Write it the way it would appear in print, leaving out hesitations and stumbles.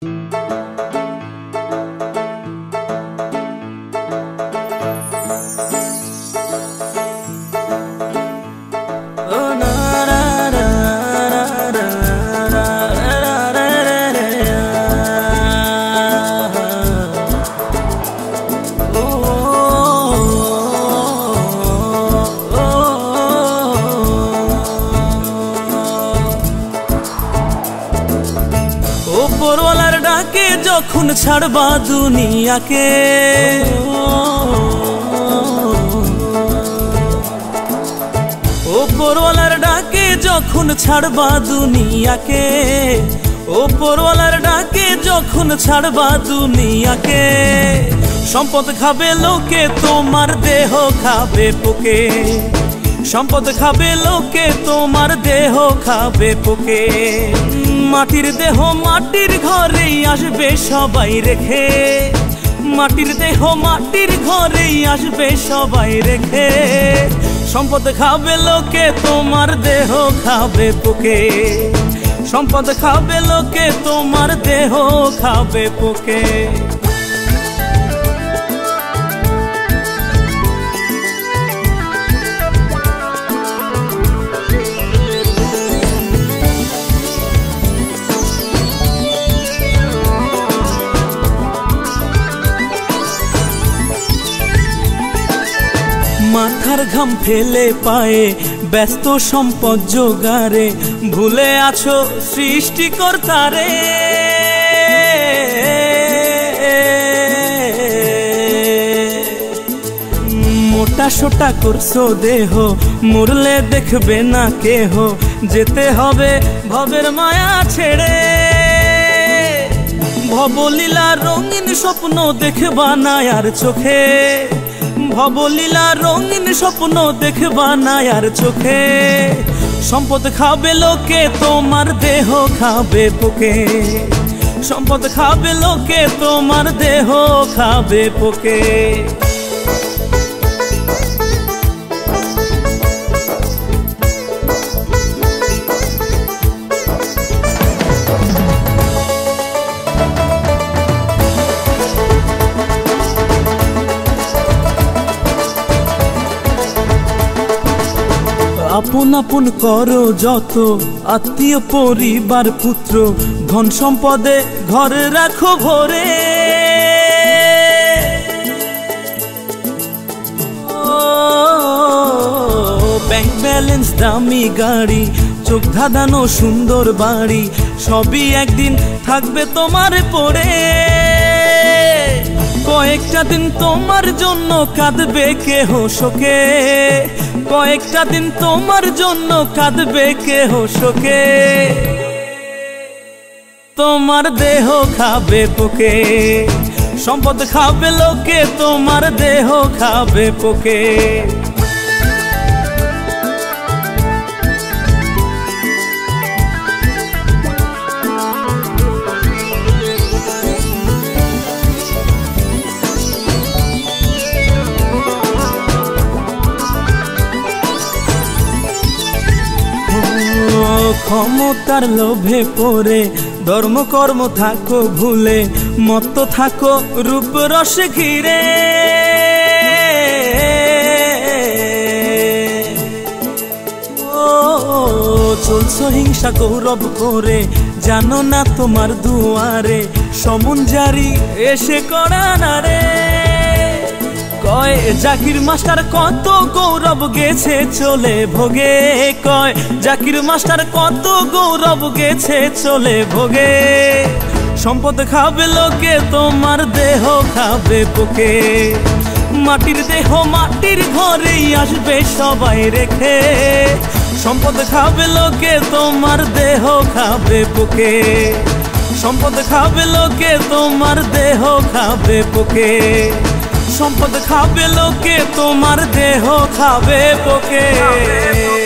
ওপরওয়ালার ডাকে যখন ছাড়বা দুনিয়াকে, ওপরওয়ালার ডাকে যখন ছাড়বা দুনিয়াকে, ওপরওয়ালার ডাকে যখন ছাড়বা দুনিয়াকে, সম্পদ খাবে লোকে তোমার দেহ খাবে পোকে, সম্পদ খাবে লোকে তোমার দেহ খাবে পোকে। মাটির দেহ মাটির ঘরেই আসবে সবাই রেখে, মাটির দেহ মাটির ঘরেই আসবে সবাই রেখে, সম্পদ খাবে লোকে তোমার দেহ খাবে পোকে, সম্পদ খাবে লোকে তোমার দেহ খাবে পোকে। মাথার ঘাম ফেলে পায়ে ব্যস্ত সম্পদ জোগাড়ে, ভুলে আছো সৃষ্টিকর্তারে। মোটা সোটা করছো দেহ, মরলে দেখবে না কেহ, যেতে হবে ভবের মায়া ছেড়ে। ভবলীলা রঙিন স্বপ্ন দেখবা না আর চোখে, ভবলীলা রঙিন স্বপ্ন দেখবা না আর চোখে, সম্পদ খাবে লোকে তোমার দেহ খাবে পোকে, সম্পদ খাবে লোকে তোমার দেহ খাবে পোকে। আপন আপন করো যত আত্মীয় পরিবার পুত্র, ধন সম্পদে ঘর রাখো ভরে। ব্যাংক ব্যালেন্স দামি গাড়ি, চোখ ধাঁধানো সুন্দর বাড়ি, সবই একদিন থাকবে তোমার পরে। কয়েকটা দিন তোমার জন্য কাঁদবে কেহ শোকে, কয়েকটা দিন তোমার জন্য কাঁদবে কেহ শোকে, তোমার দেহ খাবে পোকে, সম্পদ খাবে লোকে তোমার দেহ খাবে পোকে। ক্ষমতার লোভে পড়ে ধর্মকর্ম থাকো ভুলে, মত্ত থাকো রূপ রসে ঘিরে। চলছো হিংসা গৌরব করে, জানো না তোমার দুয়ারে সমন জারি এসে করা না রে। কয় জাকির মাস্টার কত গৌরব গেছে চলে ভোগে, কয় জাকির মাস্টার কত গৌরব গেছে চলে ভোগে, সম্পদ খাবে লোকে তোমার দেহ খাবে পোকে, মাটির দেহ মাটির ঘরেই আসবে সবাই রেখে, সম্পদ খাবে লোকে তোমার দেহ খাবে পোকে, সম্পদ খাবে লোকে তোমার দেহ খাবে পোকে, সম্পদ খাবে লোকে তোমার দেহ খাবে পোকে।